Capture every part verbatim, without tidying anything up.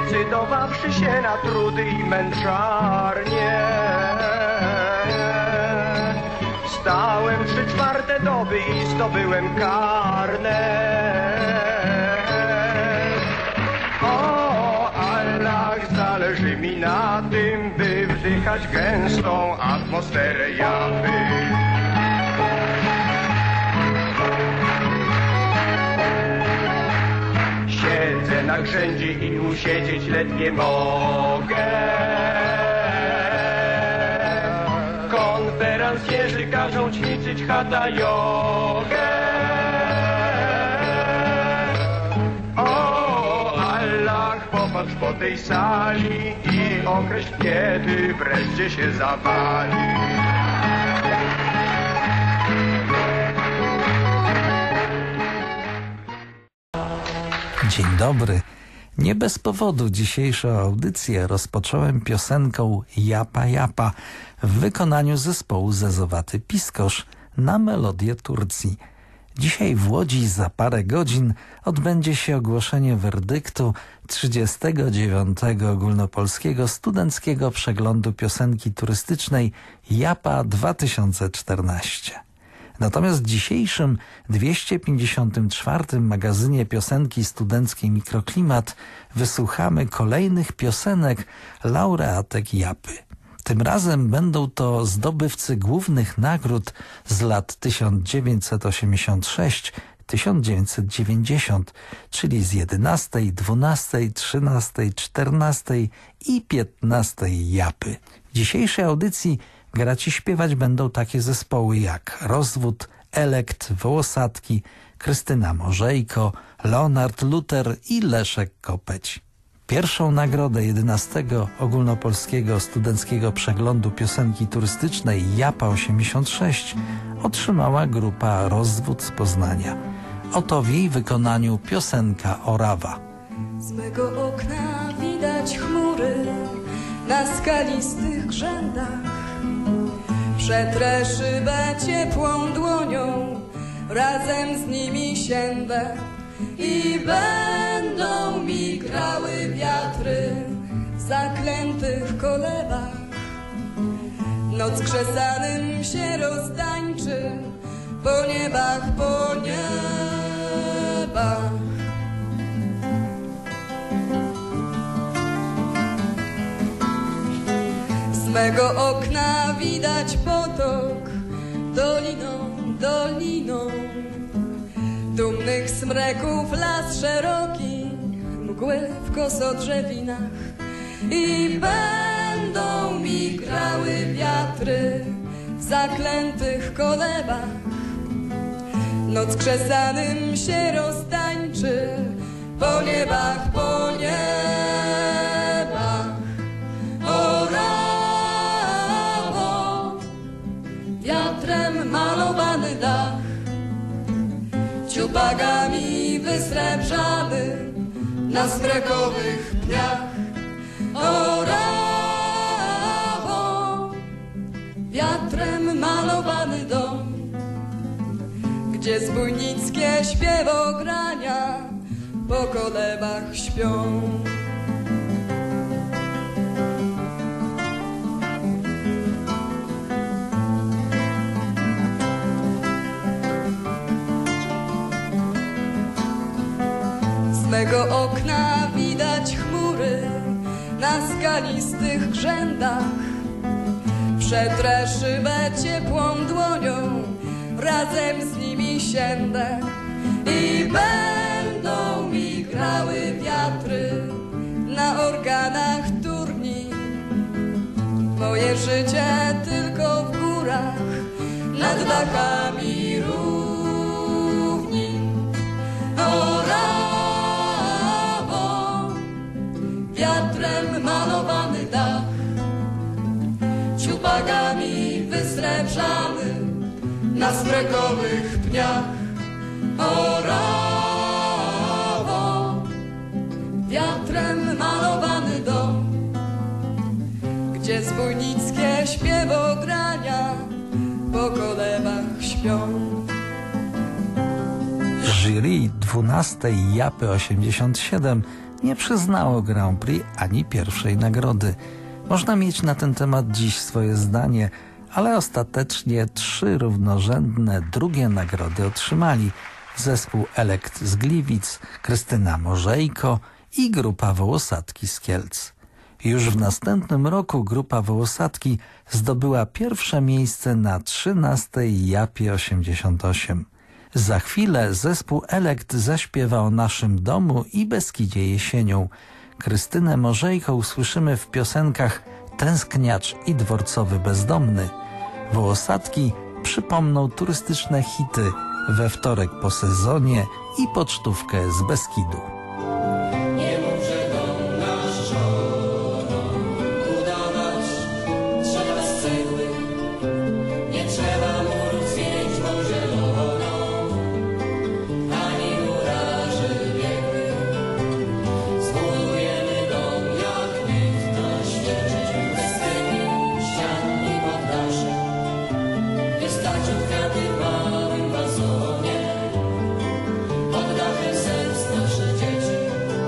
zdecydowawszy się na trudy i męczarnie, stałem trzy czwarte doby i zdobyłem karnet. O, Allah, zależy mi na tym, by wdychać gęstą atmosferę Japy. Siedzę na grzędzie i usiedzieć ledwie mogę. Konferencjerzy każą ćwiczyć hatha jogę. O, Allah, popatrz po tej sali i określ, kiedy wreszcie się zawali. Dzień dobry. Nie bez powodu dzisiejszą audycję rozpocząłem piosenką Japa Japa w wykonaniu zespołu Zezowaty Piskosz na melodię Turcji. Dzisiaj w Łodzi za parę godzin odbędzie się ogłoszenie werdyktu trzydziestego dziewiątego Ogólnopolskiego Studenckiego Przeglądu Piosenki Turystycznej Japa dwa tysiące czternaście. Natomiast w dzisiejszym dwieście pięćdziesiątym czwartym magazynie piosenki studenckiej Mikroklimat wysłuchamy kolejnych piosenek laureatek Japy. Tym razem będą to zdobywcy głównych nagród z lat tysiąc dziewięćset osiemdziesiąt sześć do tysiąc dziewięćset dziewięćdziesiąt, czyli z jedenastej, dwunastej, trzynastej, czternastej i piętnastej Japy. W dzisiejszej audycji grać i śpiewać będą takie zespoły jak Rozwód, Elekt, Wołosatki, Krystyna Morzejko, Leonard Luter i Leszek Kopeć. Pierwszą nagrodę jedenastego Ogólnopolskiego Studenckiego Przeglądu Piosenki Turystycznej Japa osiemdziesiąt sześć otrzymała grupa Rozwód z Poznania. Oto w jej wykonaniu piosenka Orawa. Z mego okna widać chmury na skalistych grzędach. Przetrę szybę ciepłą dłonią, razem z nimi siędę i będą mi grały wiatry w zaklętych kolebach. Noc krzesanym się roztańczy po niebach, po niebach. Z mego okna widać potok doliną, doliną. Dumnych smreków las szeroki, mgły w kosodrzewinach. I będą mi grały wiatry w zaklętych kolebach. Noc krzesanym się roztańczy po niebach, po niebach. Orawo, wiatrem malowany dach, ciupagami wysrebrzany na smrekowych pniach. Orawo, wiatrem malowany dom, gdzie zbójnickie śpiewogrania po kolebach śpią. Z mego okna widać chmury na skalistych grzędach. Przetrę szybę ciepłą dłonią, razem z nimi siędę i będą mi grały wiatry na organach turni. Moje życie tylko w górach, nad dachami równi. Orawo, wiatrem malowany dach, ciupagami wysrebrzany na smrekowych pniach. Orawo, wiatrem malowany dom, gdzie zbójnickie śpiewogrania po kolebach śpią. Jury dwunastej Japy osiemdziesiąt siedem nie przyznało Grand Prix ani pierwszej nagrody. Można mieć na ten temat dziś swoje zdanie, ale ostatecznie trzy równorzędne drugie nagrody otrzymali zespół Elekt z Gliwic, Krystyna Morzejko i grupa Wołosatki z Kielc. Już w następnym roku grupa Wołosatki zdobyła pierwsze miejsce na trzynastej Japie osiemdziesiąt osiem. Za chwilę zespół Elekt zaśpiewa o naszym domu i Beskidzie jesienią. Krystynę Morzejko usłyszymy w piosenkach Tęskniacz i Dworcowy bezdomny. Wołosatki przypomną turystyczne hity We wtorek po sezonie i Pocztówkę z Beskidu. Nie mów, że dom nasz żono, budować trzeba z cegły. Nie trzeba murów zwięć tą zieloną, ani murarzy biegłych. Zbudujemy dom jak nikt na świecie, bez stylu, ścian i poddaszy. Wystarczy kwiaty w małym wazonie, pod dachem serc naszych dzieci.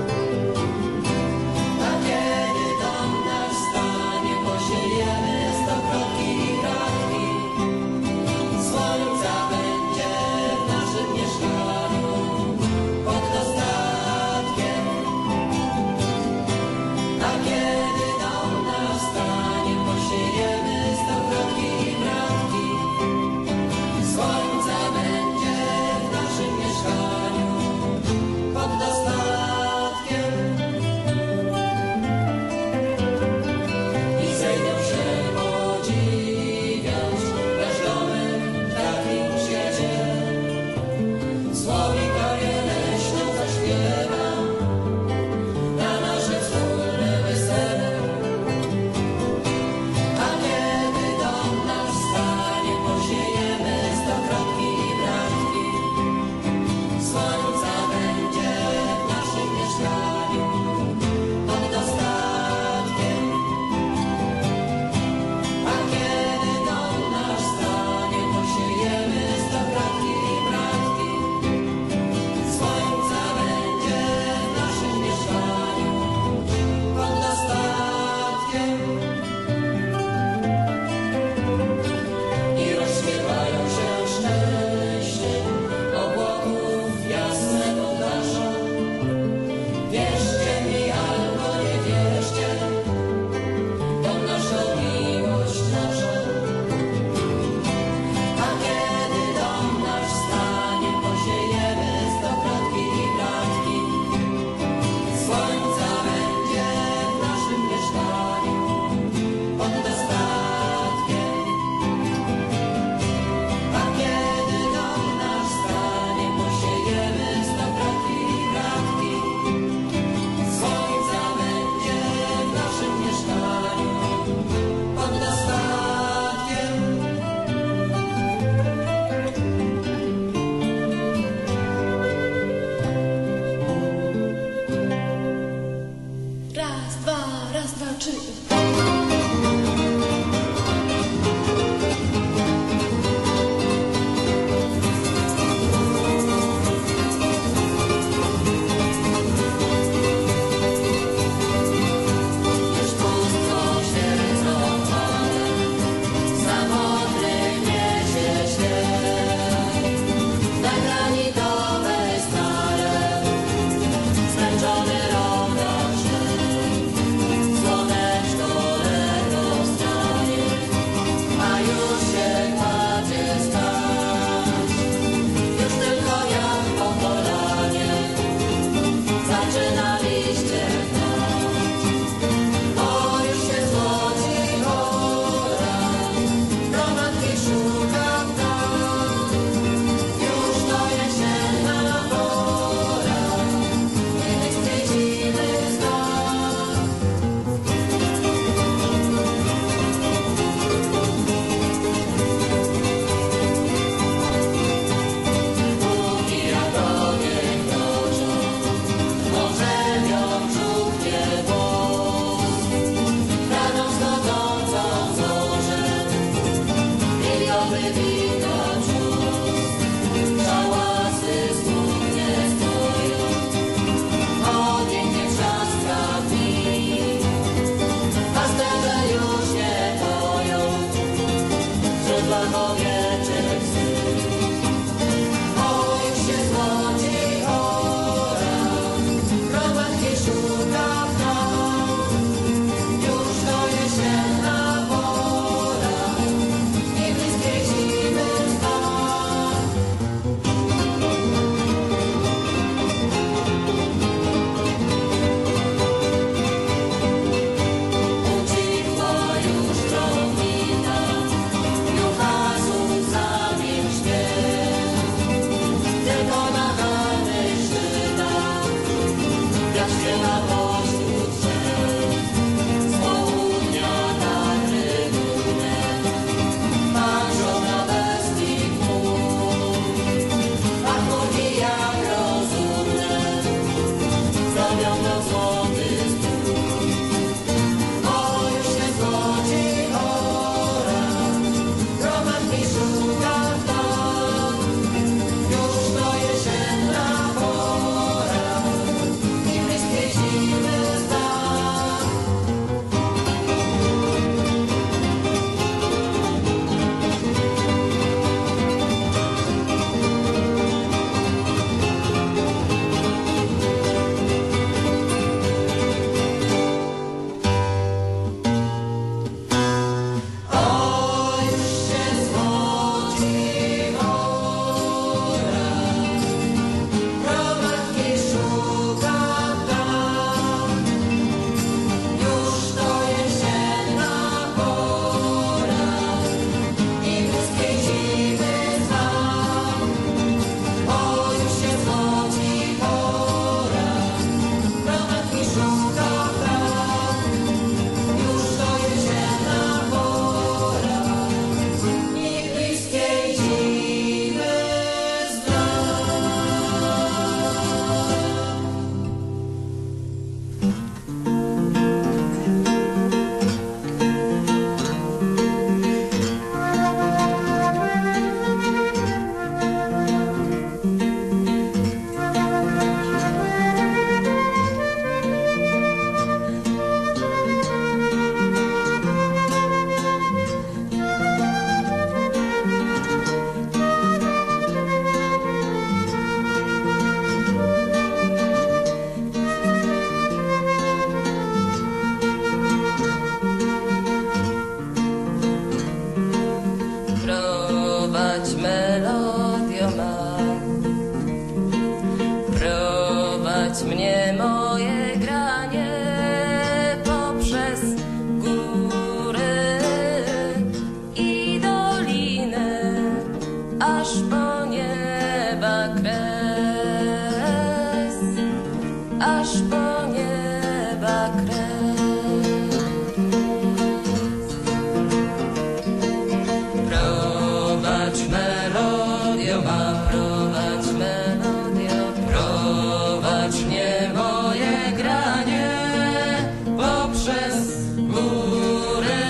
A kiedy dom nasz stanie, posiejemy stokrotki i kratki. Słońca będzie w naszym mieszkaniu pod dostatkiem. A kiedy dom nasz stanie, posiejemy stokrotki i kratki. Słońca będzie w naszym mieszkaniu pod dostatkiem. I zejdą się podziwiać nasz domek w takim świecie. Słowika leśną zaśpiewa na nasze wspólne wesele. A kiedy dom nasz stanie, posiejemy stokrotki i bratki. Słońca będzie w naszym mieszkaniu pod dostatkiem. A kiedy dom nasz stanie, posiejemy stokrotki i bratki. Słońca będzie w naszym mieszkaniu pod dostatkiem. I rozśpiewają się szczęście obłoków jasne podlasza. Wierzcie mi albo nie wierzcie, to naszą miłość naszą. A kiedy dom nasz stanie, posiejemy stokrotki i bratki. Słońca będzie w naszym mieszkaniu pod dostatkiem. A kiedy dom nasz stanie, posiejemy stokrotki i bratki. Słońca będzie w naszym mieszkaniu pod dostatkiem. Raz, dwa, raz, dwa, trzy. Już pustwo świecone, samotny niesie ślep. Na granitowej skale zmęczony rok roczny. Słoneczko kres. Prowadź melodio ma, prowadź melodio, prowadź mnie moje granie poprzez góry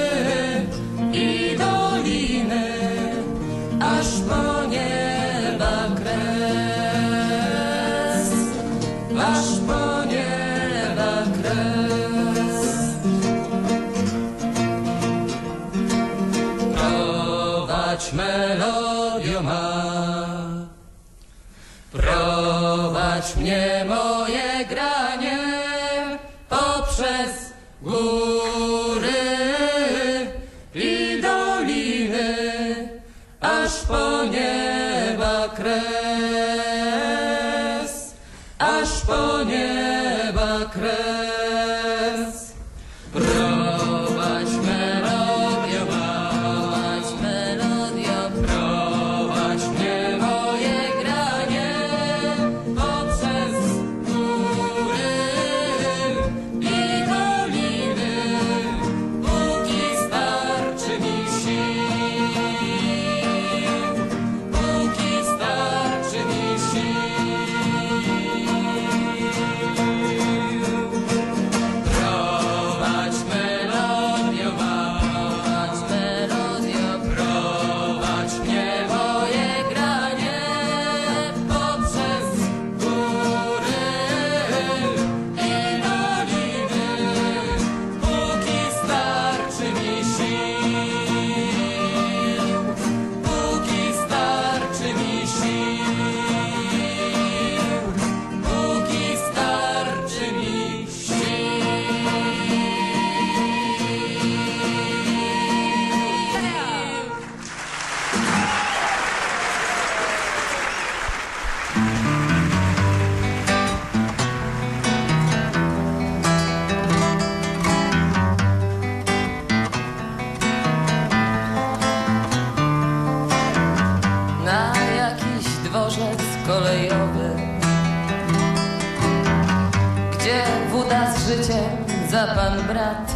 i doliny, aż po nieba kres, aż po nieba kres. Prowadź melodio ma, prowadź mnie moje granie poprzez góry i doliny, aż po nieba kres, aż po nieba kres. Prowadź melodio ma, prowadź melodio, prowadź mnie moje granie poprzez góry i doliny, póki starczy mi sił, póki starczy mi sił. Prowadź melodio ma, prowadź melodio, prowadź mnie moje granie poprzez góry i doliny, póki starczy mi sił, póki starczy mi sił, póki starczy mi sił. Na jakiś dworzec kolejowy, gdzie woda z życiem za pan brat.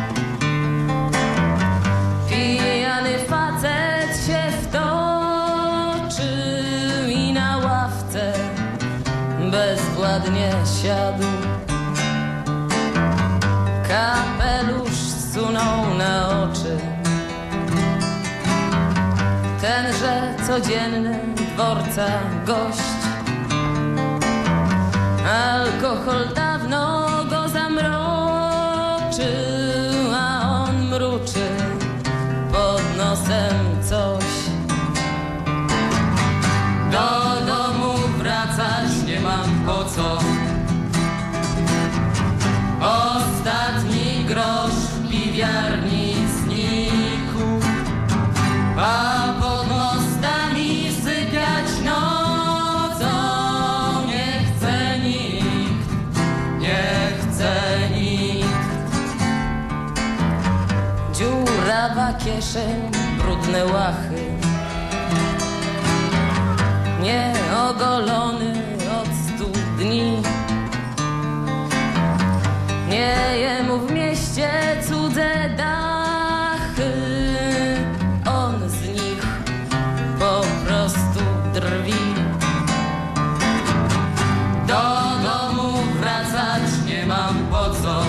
Pijany facet się wtoczył i na ławce bezwładnie siadł. Kapelusz zsunął na oczy, tenże codzienny dworca gość. Alkohol dawno go zamroczył, a on mruczy pod nosem coś. Do domu wracać nie mam po co, ostatni grosz w piwiarni znikł, a pod mostami sypiać nocą nie chce nikt, nie chce nikt. Dziurawa kieszeń, brudne łachy, nieogolony od stu dni. Nie jemu w mieście cudze dachy, on z nich po prostu drwi. Do domu wracać nie mam po co,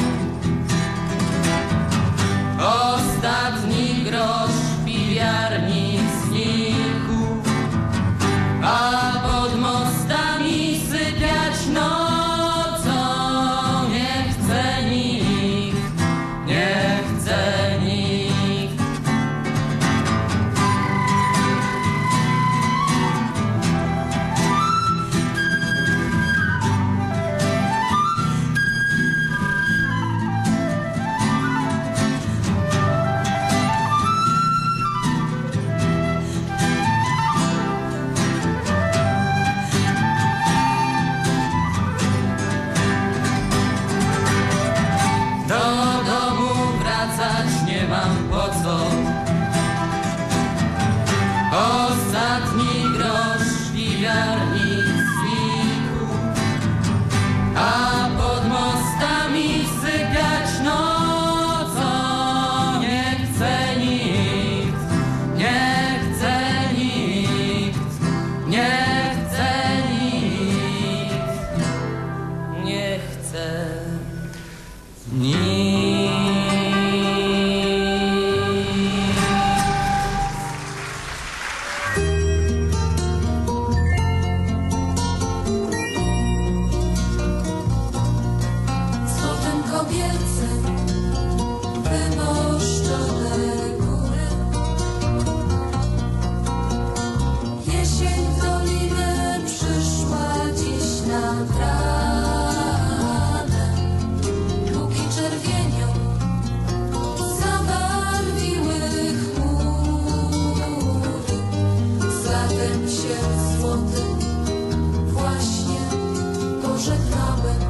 ostatni grosz w piwiarni znikł, a pod mostami sypiać nocą nie chce nikt, nie chce nikt. Złotem kobiecym wymoszczone góry. Jesień w dolinę przyszła dziś nad ranem. Luki czerwienią zabarwiły chmury. Z latem się złotym właśnie pożegnałem.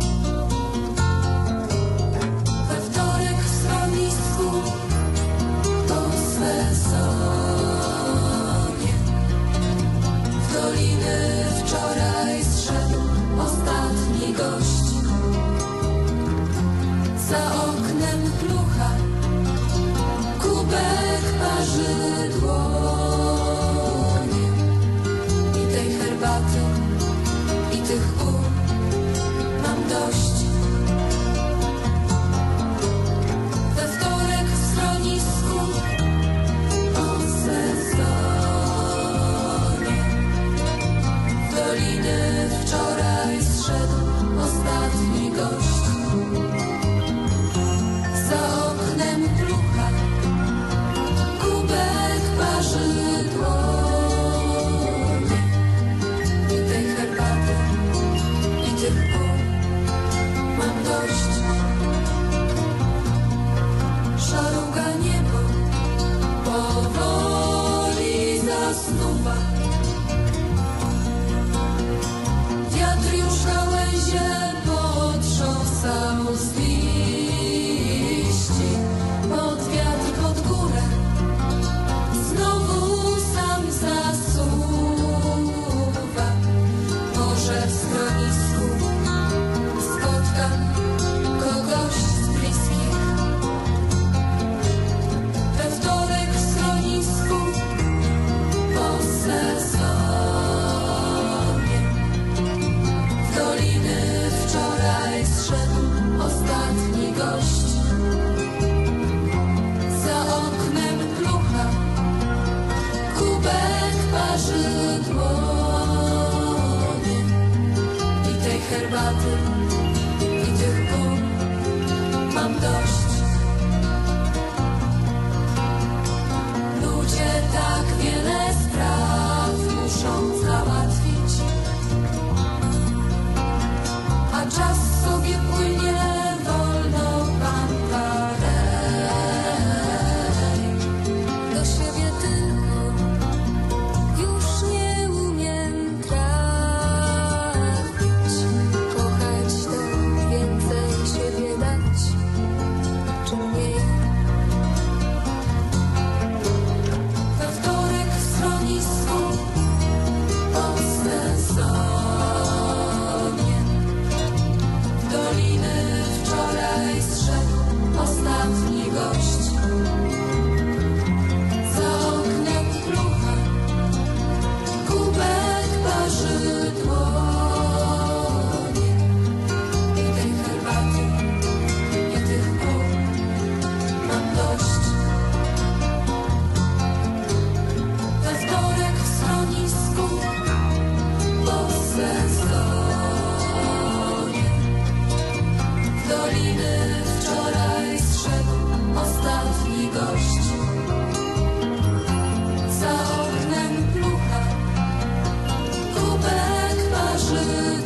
We wtorek w schronisku po sezonie w doliny wczoraj zszedł ostatni gość. Za oknem plucha, kubek parzy dłonie i tej herbaty, i tych ur mam dość. We wtorek w schronisku po sezonie w doliny wczoraj zszedł ostatni gość. Za oknem plucha, kubek parzy dłonie i tej herbaty, i tych ur mam dość. Szaruga niebo powoli zasnuwa. Wiatr już gałęzie potrząsał z liści. Pod wiatr, pod górę znowu sam zasuwa. Może w schronisku spotkam kogoś z bliskich. We wtorek w schronisku po sezonie w doliny wczoraj zszedł ostatni gość. Za oknem plucha, kubek parzy dłonie i tej herbaty, i tych gór mam dość. Ludzie tak wiele spraw muszą załatwić, a czas sobie płynie wolno, pan parej. Do siebie tylko już nie umiem trafić. Kochać to więcej siebie dać, czy mniej? We wtorek w schronisku po sezonie w doliny wczoraj zszedł ostatni gość. Za oknem plucha, kubek parzy dłonie i tej herbaty, i tych gór mam dość. We wtorek w schronisku po sezonie w doliny wczoraj zszedł ostatni gość. Za oknem plucha, kubek parzy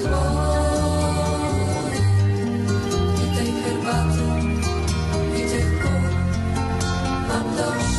dłonie i tej herbaty, i tych gór mam dość.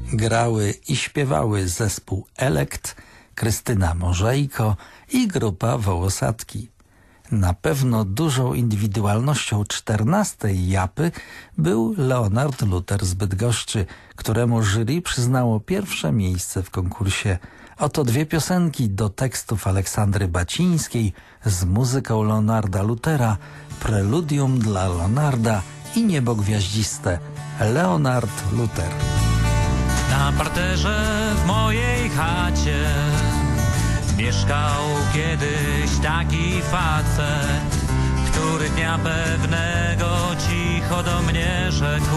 Grały i śpiewały zespół Elekt, Krystyna Morzejko i grupa Wołosatki. Na pewno dużą indywidualnością czternastej Japy był Leonard Luter z Bydgoszczy, któremu jury przyznało pierwsze miejsce w konkursie. Oto dwie piosenki do tekstów Aleksandry Bacińskiej z muzyką Leonarda Lutera, Preludium dla Leonarda i Niebo gwiaździste. Leonard Luter. Na parterze w mojej chacie mieszkał kiedyś taki facet, który dnia pewnego cicho do mnie rzekł: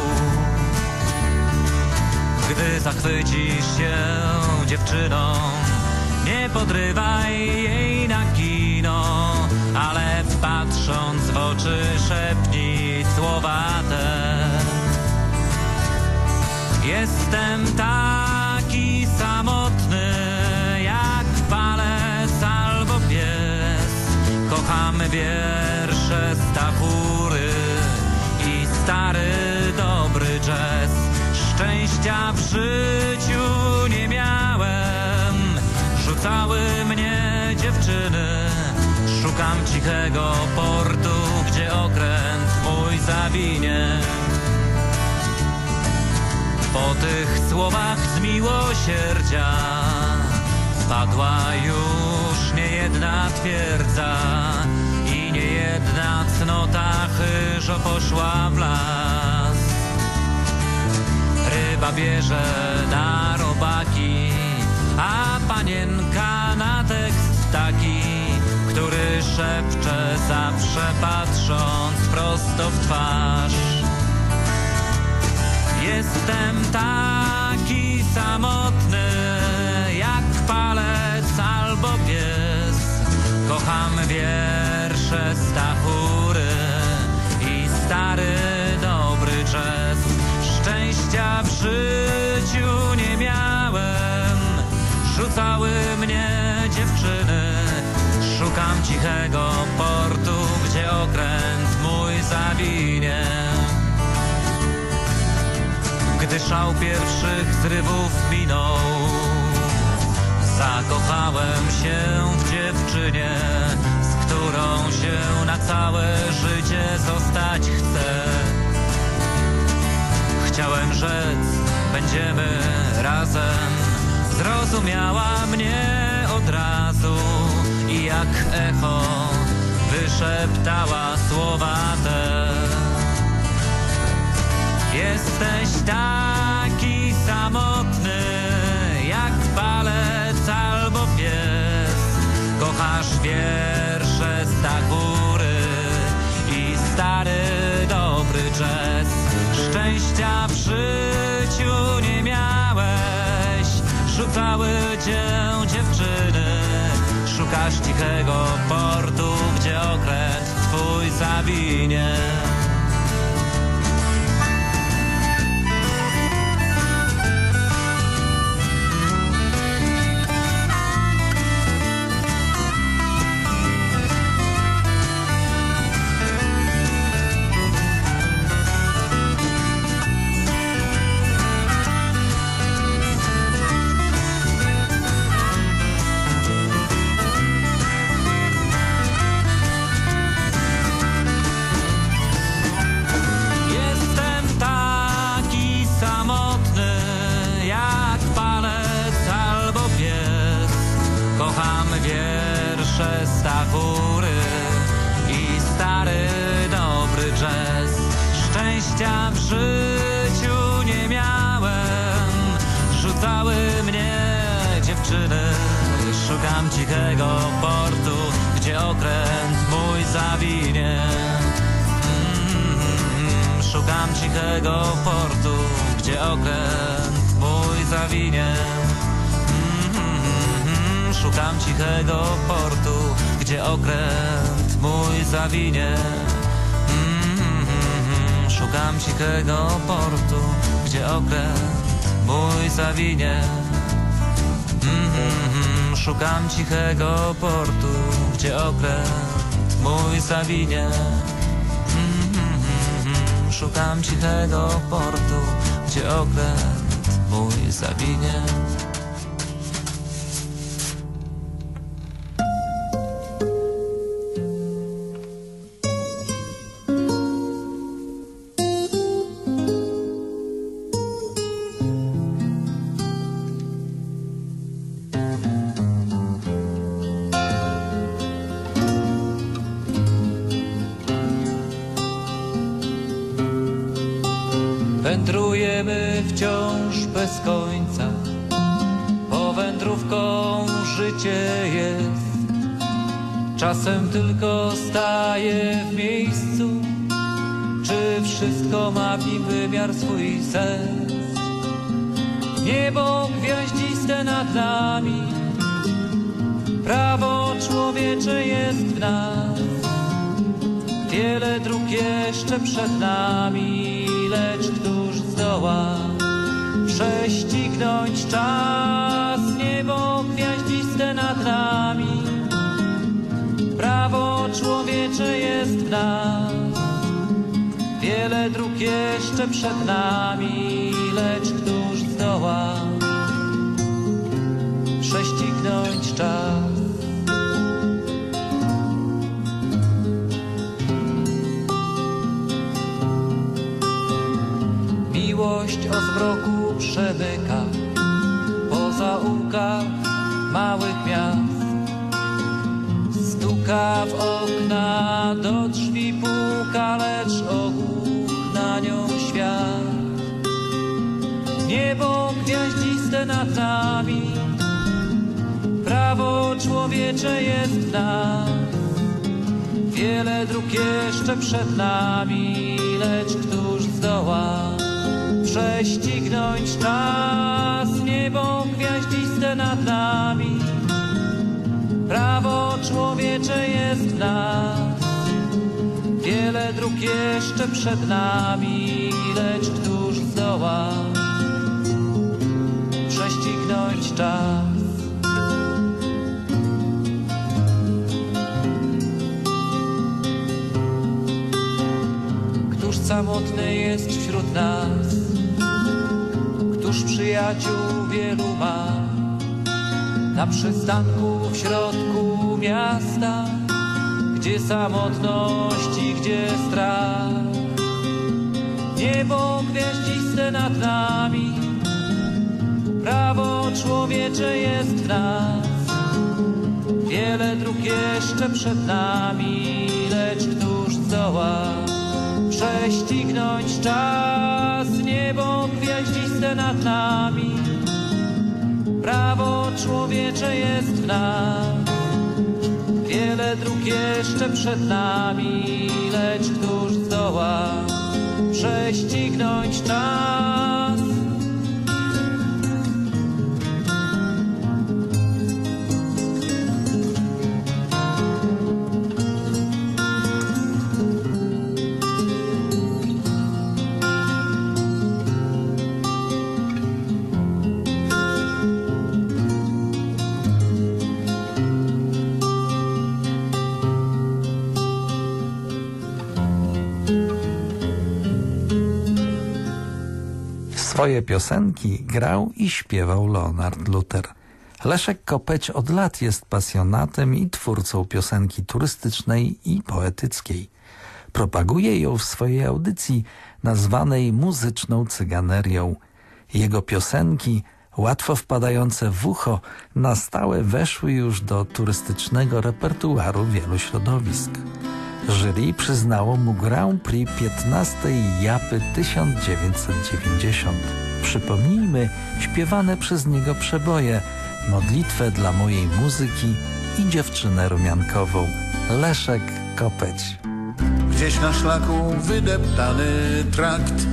gdy zachwycisz się dziewczyną, nie podrywaj jej na kino, ale patrząc w oczy szepnij słowa te. Jestem taki samotny jak palec albo pies. Kocham wiersze Stachury i stary dobry jazz. Szczęścia w życiu nie miałem, rzucały mnie dziewczyny. Szukam cichego portu, gdzie okręt mój zawinie. Po tych słowach z miłosierdzia padła już niejedna twierdza i niejedna cnota chyżo poszła w las. Ryba bierze na robaki, a panienka na tekst taki, który szepcze zawsze patrząc prosto w twarz. Jestem taki samotny jak palec albo pies. Kocham wiersze Stachury i stary dobry jazz. Szczęścia w życiu nie miałem, rzucały mnie dziewczyny. Szukam cichego portu, gdzie okręt mój zawinie. Gdy szał pierwszych zrywów minął, zakochałem się w dziewczynie, z którą się na całe życie zostać chcę. Chciałem rzec, będziemy razem, zrozumiała mnie od razu i jak echo wyszeptała słowa te. Jesteś taki samotny jak palec albo pies. Kochasz wiersze Stachury i stary dobry jazz. Szczęścia w życiu nie miałeś, rzucały cię dziewczyny. Szukasz cichego portu, gdzie okręt twój zawinie. Stachury i stary dobry jazz. Szczęścia w życiu nie miałem, rzucały mnie dziewczyny. Szukam cichego portu, gdzie okręt mój zawinie. Mm, szukam cichego portu, gdzie okręt mój zawinie. Szukam cichego portu, gdzie okręt mój zawinie. Mm-hmm. Szukam cichego portu, gdzie okręt mój zawinie. Mm-hmm. Szukam cichego portu, gdzie okręt mój zawinie. Mm-hmm. Szukam cichego portu, gdzie okręt mój zawinie. Wędrujemy wciąż bez końca, bo wędrówką życie jest. Czasem tylko staje w miejscu, czy wszystko ma w nim wymiar swój sens. Niebo gwiaździste nad nami, prawo człowiecze jest w nas. Wiele dróg jeszcze przed nami, lecz któż zdoła prześcignąć czas? Niebo gwiaździste nad nami, prawo człowiecze jest w nas. Wiele dróg jeszcze przed nami, lecz któż zdoła prześcignąć czas? Miłość o zmroku przemyka po zaułkach małych miast. Stuka w okna, do drzwi puka, lecz ogłuch na nią świat. Niebo gwiaździste nad nami, prawo człowiecze jest w nas. Wiele dróg jeszcze przed nami, lecz któż zdoła prześcignąć czas? Niebo gwiaździste nad nami, prawo człowiecze jest w nas. Wiele dróg jeszcze przed nami, lecz któż zdoła prześcignąć czas? Któż samotny jest wśród nas? Któż przyjaciół wielu ma? Na przystanku w środku miasta, gdzie samotność i gdzie strach. Niebo gwiaździste nad nami, prawo człowiecze jest w nas. Wiele dróg jeszcze przed nami, lecz któż zdoła prześcignąć czas? Niebo gwiaździste nad nami, prawo człowiecze jest w nas. Wiele dróg jeszcze przed nami, lecz któż zdoła prześcignąć czas? Swoje piosenki grał i śpiewał Leonard Luter. Leszek Kopeć od lat jest pasjonatem i twórcą piosenki turystycznej i poetyckiej. Propaguje ją w swojej audycji nazwanej muzyczną cyganerią. Jego piosenki, łatwo wpadające w ucho, na stałe weszły już do turystycznego repertuaru wielu środowisk. Jury przyznało mu Grand Prix piętnastej Japy tysiąc dziewięćset dziewięćdziesiąt. Przypomnijmy śpiewane przez niego przeboje Modlitwę dla mojej muzyki i Dziewczynę rumiankową. Leszek Kopeć. Gdzieś na szlaku wydeptany trakt,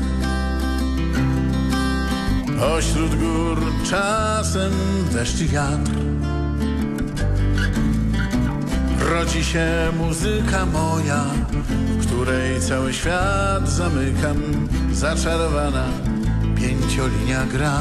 pośród gór czasem deszcz i wiatr. Rodzi się muzyka moja, w której cały świat zamykam. Zaczarowana pięciolinia gra.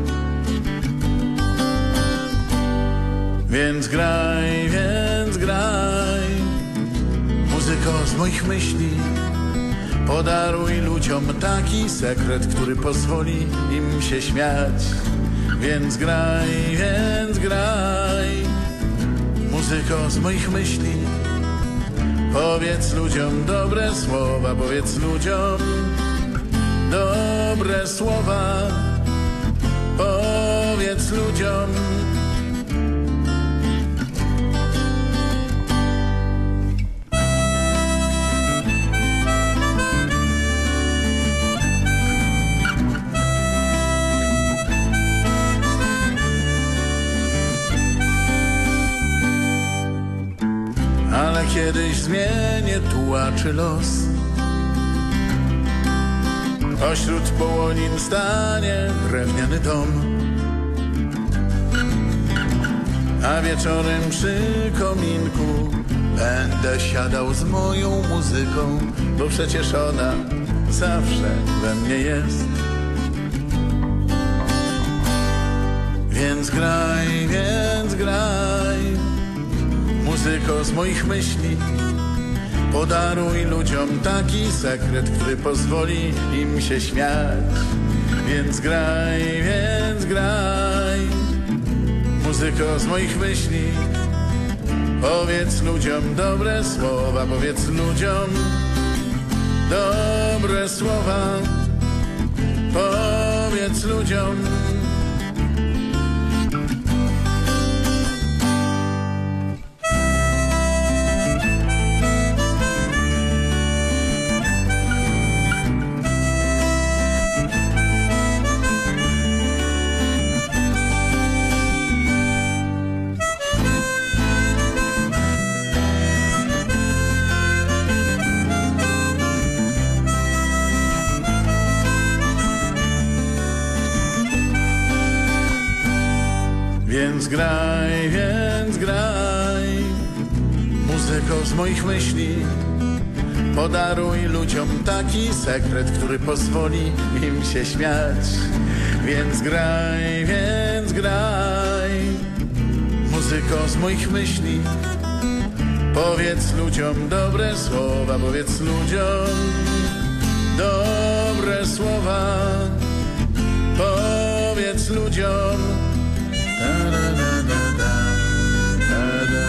Więc graj, więc graj, muzyko z moich myśli. Podaruj ludziom taki sekret, który pozwoli im się śmiać. Więc graj, więc graj, muzyko z moich myśli. Powiedz ludziom dobre słowa, powiedz ludziom dobre słowa. Powiedz ludziom. Ale kiedyś zmienię tułaczy los. Pośród połonin stanie drewniany dom, a wieczorem przy kominku będę siadał z moją muzyką, bo przecież ona zawsze we mnie jest. Więc graj, więc graj, muzyko z moich myśli. Podaruj ludziom taki sekret, który pozwoli im się śmiać. Więc graj, więc graj, muzyko z moich myśli. Powiedz ludziom dobre słowa, powiedz ludziom dobre słowa. Powiedz ludziom. Więc graj, więc graj, muzyko z moich myśli. Podaruj ludziom taki sekret, który pozwoli im się śmiać. Więc graj, więc graj, muzyko z moich myśli. Powiedz ludziom dobre słowa, powiedz ludziom dobre słowa. Powiedz ludziom. Da, da, da, da, da, da.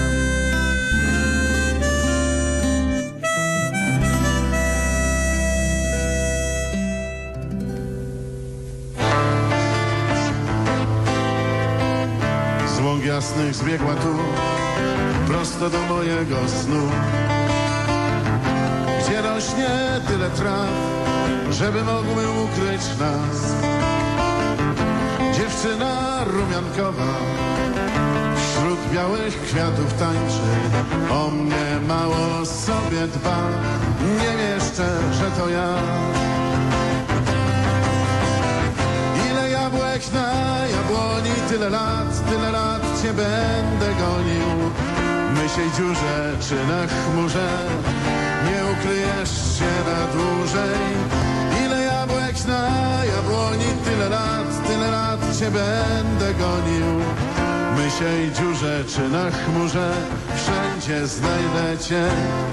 Z łąk jasnych zbiegła tu prosto do mojego snu, gdzie rośnie tyle traw, żeby mogły ukryć nas. Dziewczyna rumiankowa wśród białych kwiatów tańczy, o mnie mało sobie dba, nie wieszczę, że to ja. Ile jabłek na jabłoni, tyle lat, tyle lat cię będę gonił. Mysiej dziurze czy na chmurze, nie ukryjesz się na dłużej. Ile jabłek na jabłoni, tyle lat, tyle lat cię będę gonił. Mysiej dziurze czy na chmurze, wszędzie znajdę cię.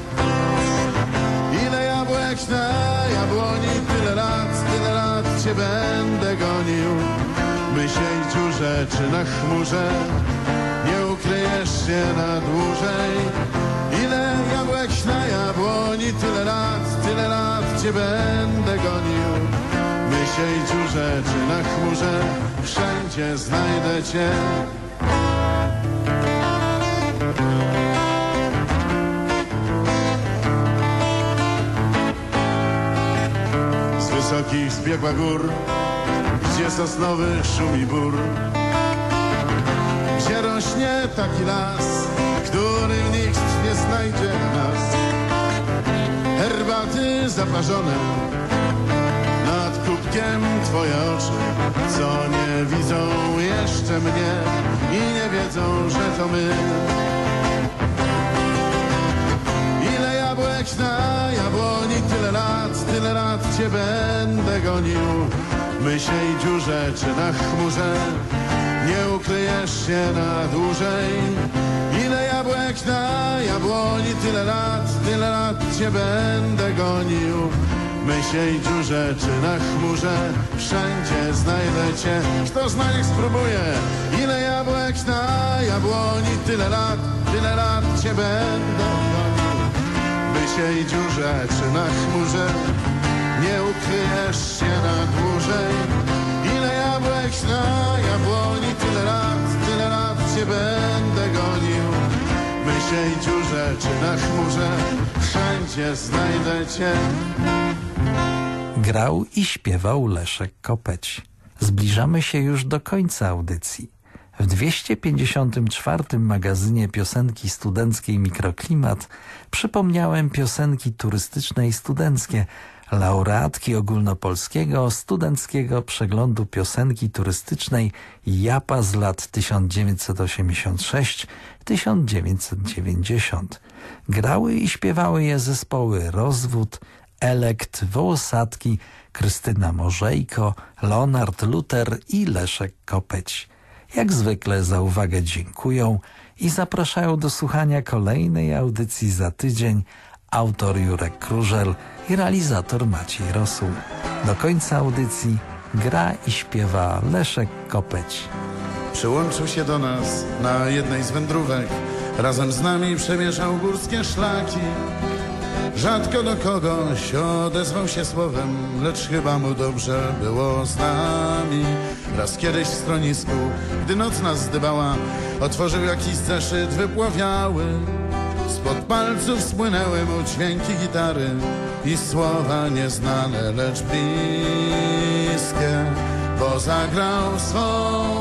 Ile jabłek na jabłoni, tyle lat, tyle lat cię będę gonił. Mysiej dziurze czy na chmurze, nie ukryjesz się na dłużej. Ile jabłek na jabłoni, tyle lat, tyle lat cię będę gonił. Mysiej dziurze czy na chmurze, wszędzie znajdę cię. Z wysokich zbiegła gór, gdzie sosnowy szumi bór, gdzie rośnie taki las, w którym nikt nie znajdzie nas. Herbaty zaparzone nad kubkiem twoje oczy, co nie widzą jeszcze mnie i nie wiedzą, że to my. Ile jabłek na jabłoni, tyle lat, tyle lat cię będę gonił. Mysiej dziurze czy na chmurze, nie ukryjesz się na dłużej. Ile jabłek na jabłoni, tyle lat, tyle lat cię będę gonił. Mysiej dziurze czy na chmurze, wszędzie znajdę cię. Kto zna, niech spróbuje. Ile jabłek na jabłoni, tyle lat, tyle lat cię będę gonił. Mysiej dziurze czy na chmurze, nie ukryjesz się na dłużej. Ile jabłek na jabłoni, tyle lat, tyle lat cię będę gonił. Mysiej dziurze czy na chmurze, wszędzie znajdę cię. Grał i śpiewał Leszek Kopeć. Zbliżamy się już do końca audycji. W dwieście pięćdziesiątym czwartym magazynie piosenki studenckiej Mikroklimat przypomniałem piosenki turystyczne i studenckie, laureatki ogólnopolskiego studenckiego przeglądu piosenki turystycznej Japa z lat tysiąc dziewięćset osiemdziesiąt sześć do tysiąc dziewięćset dziewięćdziesiąt. Grały i śpiewały je zespoły Rozwód, Elekt, Wołosatki, Krystyna Morzejko, Leonard Luter i Leszek Kopeć. Jak zwykle za uwagę dziękują i zapraszają do słuchania kolejnej audycji za tydzień autor Jurek Krużel i realizator Maciej Rosół. Do końca audycji gra i śpiewa Leszek Kopeć. Przyłączył się do nas na jednej z wędrówek, razem z nami przemierzał górskie szlaki. Rzadko do kogoś odezwał się słowem, lecz chyba mu dobrze było z nami. Raz kiedyś w schronisku, gdy noc nas zdybała, otworzył jakiś zeszyt wypławiały. Spod palców spłynęły mu dźwięki gitary i słowa nieznane, lecz bliskie, bo zagrał swą